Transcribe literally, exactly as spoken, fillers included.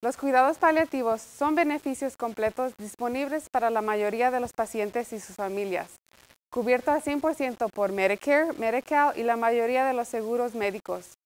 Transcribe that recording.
Los cuidados paliativos son beneficios completos disponibles para la mayoría de los pacientes y sus familias, cubierto al cien por ciento por Medicare, Medi-Cal y la mayoría de los seguros médicos.